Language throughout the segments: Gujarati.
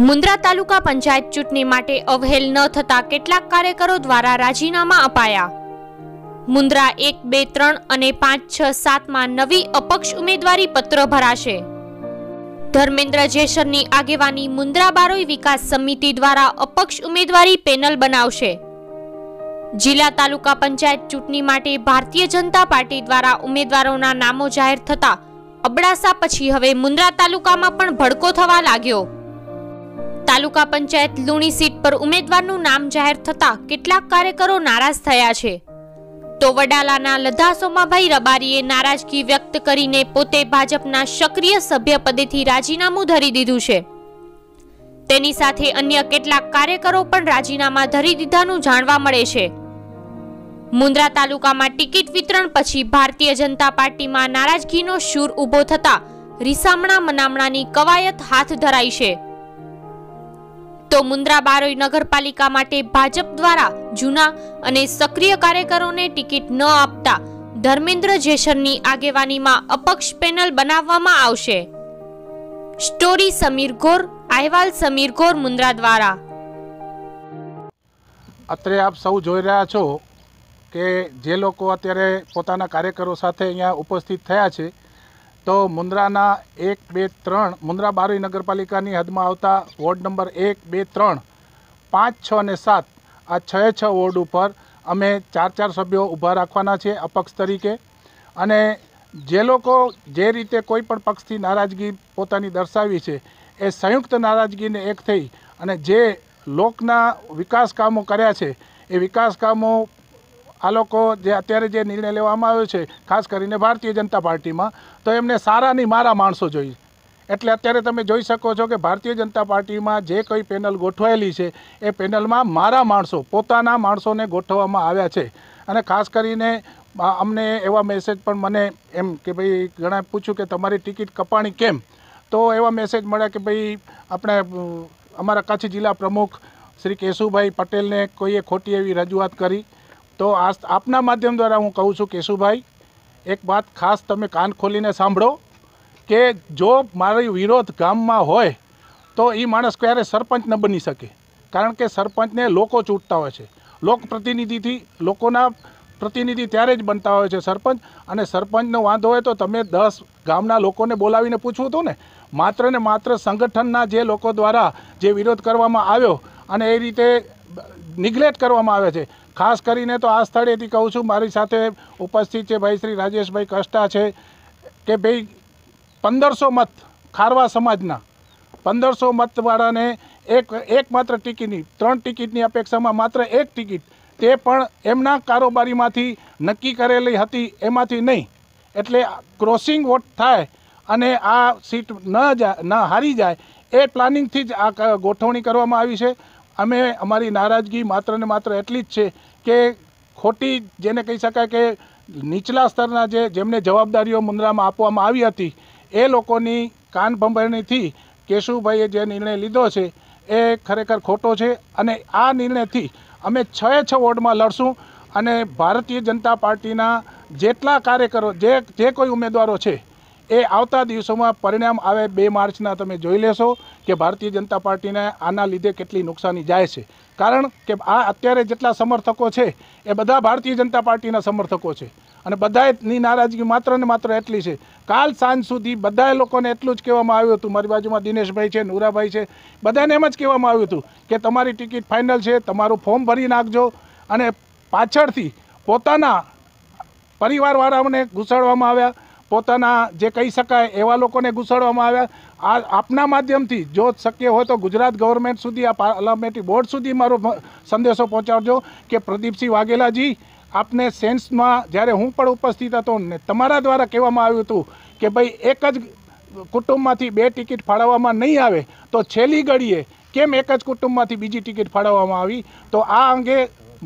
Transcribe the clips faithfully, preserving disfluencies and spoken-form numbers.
મુન્દ્રા તાલુકા પંચાયત ચૂંટણી માટે અવહેલ ન થતા કેટલાક કાર્યકરો દ્વારા રાજીનામા અપાયા। મુન્દ્રા એક બે ત્રણ અને પાંચ છ સાત માં નવી અપક્ષ ઉમેદવારી પત્ર ભરાશે। ધર્મેન્દ્ર જેસરની આગેવાની મુન્દ્રા બારોઈ વિકાસ સમિતિ દ્વારા અપક્ષ ઉમેદવારી પેનલ બનાવશે। જિલ્લા તાલુકા પંચાયત ચૂંટણી માટે ભારતીય જનતા પાર્ટી દ્વારા ઉમેદવારોના નામો જાહેર થતા અબડાસા પછી હવે મુન્દ્રા તાલુકામાં પણ ભડકો થવા લાગ્યો। તાલુકા પંચાયત લુણી સીટ પર ઉમેદવારનું નામ જાહેર થતા કેટલાક કાર્યકરો નારાજ થયા છે, તો વડાલાના લધા સોમાભાઈ રબારીએ નારાજગી વ્યક્ત કરીને પોતે ભાજપના સક્રિય સભ્ય પદેથી રાજીનામું ધરી દીધું છે। તેની સાથે અન્ય કેટલાક કાર્યકરો પણ રાજીનામા ધરી દીધાનું જાણવા મળે છે। મુન્દ્રા તાલુકામાં ટિકિટ વિતરણ પછી ભારતીય જનતા પાર્ટીમાં નારાજગીનો સૂર ઊભો થતા રીસામણા મનામણાની કવાયત હાથ ધરાઈ છે। તો મુન્દ્રા બારોઈ નગરપાલિકા માટે ભાજપ દ્વારા જૂના અને સક્રિય કાર્યકરોને ટિકિટ ન આપતા ધર્મેન્દ્ર જેસરની આગેવાનીમાં અપક્ષ પેનલ બનાવવામાં આવશે। સ્ટોરી સમીર ગોર, અહેવાલ સમીર ગોર, મુન્દ્રા દ્વારા। અત્રે આપ સૌ જોઈ રહ્યા છો કે જે લોકો અત્યારે પોતાના કાર્યકરો સાથે અહીંયા ઉપસ્થિત થયા છે, તો મુન્દ્રાના એક બે ત્રણ મુન્દ્રા બારોઈ નગરપાલિકાની હદમાં આવતા વોર્ડ નંબર એક બે ત્રણ પાંચ છ અને સાત આ છ છ વોર્ડ ઉપર અમે ચાર ચાર સભ્યો ઊભા રાખવાના છે અપક્ષ તરીકે। અને જે લોકો જે રીતે કોઈ પણ પક્ષથી નારાજગી પોતાની દર્શાવી છે એ સંયુક્ત નારાજગીને એક થઈ અને જે લોકના વિકાસ કામો કર્યા છે એ વિકાસ કામો આ લોકો જે અત્યારે જે નિર્ણય લેવામાં આવ્યો છે ખાસ કરીને ભારતીય જનતા પાર્ટીમાં, તો એમને સારાની મારા માણસો જોઈએ। એટલે અત્યારે તમે જોઈ શકો છો કે ભારતીય જનતા પાર્ટીમાં જે કોઈ પેનલ ગોઠવાયેલી છે એ પેનલમાં મારા માણસો પોતાના માણસોને ગોઠવવામાં આવ્યા છે। અને ખાસ કરીને અમને એવા મેસેજ પણ મને એમ કે ભાઈ ઘણા પૂછ્યું કે તમારી ટિકિટ કપાણી કેમ, તો એવા મેસેજ મળ્યા કે ભાઈ આપણે અમારા કચ્છ જિલ્લા પ્રમુખ શ્રી કેશુભાઈ પટેલને કોઈએ ખોટી એવી રજૂઆત કરી। તો આ આપના માધ્યમ દ્વારા હું કહું છું કેશુભાઈ, એક વાત ખાસ તમે કાન ખોલીને સાંભળો કે જો મારો વિરોધ ગામમાં હોય તો એ માણસ ક્યારે સરપંચ ન બની શકે, કારણ કે સરપંચને લોકો ચૂંટતા હોય છે। લોકપ્રતિનિધિથી લોકોના પ્રતિનિધિ ત્યારે જ બનતા હોય છે સરપંચ, અને સરપંચનો વાંધો હોય તો તમે દસ ગામના લોકોને બોલાવીને પૂછવું હતું ને। માત્ર ને માત્ર સંગઠનના જે લોકો દ્વારા જે વિરોધ કરવામાં આવ્યો અને એ રીતે નિગ્લેક્ટ કરવામાં આવે છે। ખાસ કરીને તો આ સ્થળેથી કહું છું, મારી સાથે ઉપસ્થિત છે ભાઈ શ્રી રાજેશભાઈ કષ્ટા છે કે ભાઈ પંદરસો મત ખારવા સમાજના પંદરસો મતવાળાને એક એકમાત્ર ટિકિટની ત્રણ ટિકિટની અપેક્ષામાં માત્ર એક ટિકિટ, તે પણ એમના કારોબારીમાંથી નક્કી કરેલી હતી એમાંથી નહીં। એટલે ક્રોસિંગ વોટ થાય અને આ સીટ ન જાય ન હારી જાય એ પ્લાનિંગથી જ આ ગોઠવણી કરવામાં આવી છે। અમે અમારી નારાજગી માત્ર ને માત્ર એટલી જ છે કે ખોટી જેને કહી શકાય કે નીચલા સ્તરના જે જેમને જવાબદારીઓ મુન્દ્રામાં આપવામાં આવી હતી એ લોકોની કાન ભંભરણીથી કેશુભાઈએ જે નિર્ણય લીધો છે એ ખરેખર ખોટો છે। અને આ નિર્ણયથી અમે છ છ વોર્ડમાં લડશું અને ભારતીય જનતા પાર્ટીના જેટલા કાર્યકરો જે જે કોઈ ઉમેદવારો છે એ આવતા દિવસોમાં પરિણામ આવે બે માર્ચના તમે જોઈ લેશો કે ભારતીય જનતા પાર્ટીને આના લીધે કેટલી નુકસાની જાય છે। કારણ કે આ અત્યારે જેટલા સમર્થકો છે એ બધા ભારતીય જનતા પાર્ટીના સમર્થકો છે અને બધાની નારાજગી માત્ર ને માત્ર એટલી છે। કાલ સાંજ સુધી બધા લોકોને એટલું જ કહેવામાં આવ્યું હતું, મારી બાજુમાં દિનેશભાઈ છે, નુરાભાઈ છે, બધાને એમ જ કહેવામાં આવ્યું હતું કે તમારી ટિકિટ ફાઇનલ છે, તમારું ફોર્મ ભરી નાખજો। અને પાછળથી પોતાના પરિવારવાળાઓને ઘૂસાડવામાં આવ્યા, પોતાના જે કહી શકાય એવા લોકોને ઘૂસાડવામાં આવ્યા। આ આપના માધ્યમથી જો શક્ય હોય તો ગુજરાત ગવર્મેન્ટ સુધી, આ પાર્લામેન્ટરી બોર્ડ સુધી મારો સંદેશો પહોંચાડજો કે પ્રદીપસિંહ વાઘેલાજી, આપને સેન્સમાં જ્યારે હું પણ ઉપસ્થિત હતો ને તમારા દ્વારા કહેવામાં આવ્યું હતું કે ભાઈ એક જ કુટુંબમાંથી બે ટિકિટ ફાળવવામાં નહીં આવે તો છેલ્લી ઘડીએ કેમ એક જ કુટુંબમાંથી બીજી ટિકિટ ફાળવવામાં આવી। તો આ અંગે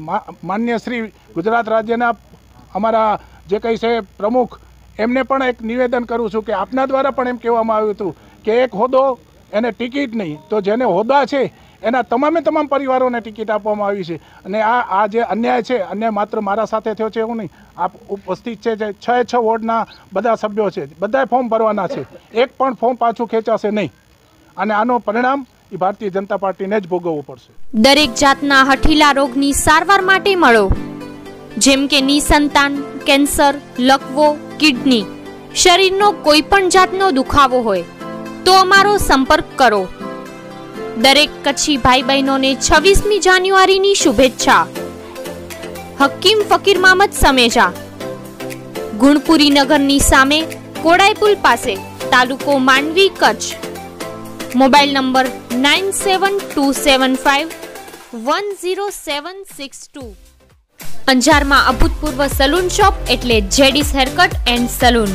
માન્ય શ્રી ગુજરાત રાજ્યના અમારા જે કંઈ છે પ્રમુખ એમને પણ એક નિવેદન કરું છું કે આપના દ્વારા પણ એમ કહેવામાં આવ્યું હતું કે એક હોદ્દો એને ટિકિટ નહીં, તો જેને હોદ્દા છે એના તમામે તમામ પરિવારોને ટિકિટ આપવામાં આવી છે। અને આ આ જે અન્યાય છે, અન્યાય માત્ર મારા સાથે થયો છે એવું નહીં, આપ ઉપસ્થિત છે જે છ છ વોર્ડના બધા સભ્યો છે, બધાએ ફોર્મ ભરવાના છે, એક પણ ફોર્મ પાછું ખેંચાશે નહીં। અને આનો પરિણામ એ ભારતીય જનતા પાર્ટીને જ ભોગવવું પડશે. દરેક જાતના હઠીલા રોગની સારવાર માટે મળો, જેમ કે નિસંતાન, કેન્સર, લકવો, કિડની, શરીરનો કોઈ પણ જાતનો દુખાવો હોય તો અમારો સંપર્ક કરો. દરેક કચ્છી ભાઈ બહેનોને છવ્વીસમી જાન્યુઆરીની શુભેચ્છા. હકીમ ફકીર મામદ સમેજા, ગુણપુરી નગરની સામે કોડાઈ પુલ પાસે, તાલુકો Mandvi, Kutch. Mobile number nine seven two seven five one zero seven six two. અંજારમાં અભૂતપૂર્વ સલૂન શોપ એટલે જેડીસ હેરકટ એન્ડ સલૂન.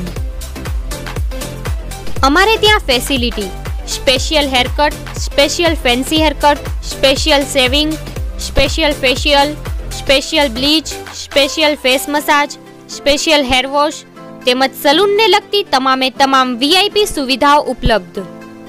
અમારે ત્યાં facility special haircut, special fancy haircut, special shaving, special facial, special bleach, special face massage, special hair wash તેમજ સલૂનને લગતી તમામે તમામ વીઆઈપી સુવિધાઓ ઉપલબ્ધ.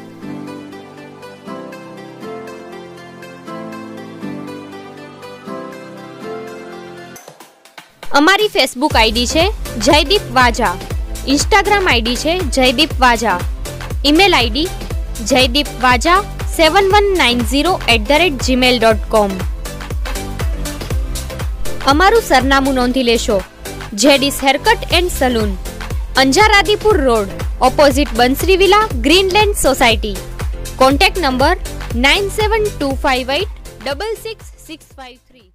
અમારી ફેસબુક આઈડી છે જયદીપ વાજા, ઇન્સ્ટાગ્રામ આઈડી છે Jaydeep Vaja, email ID Jaydeep Vaja seven one nine zero at the rate Gmail dot com. અમારું સરનામું નોંધી લેશો. JD's haircut and salon, Anjar Adipur road, opposite Bansari villa, Greenland society. Contact number nine seven two five eight double six six five three.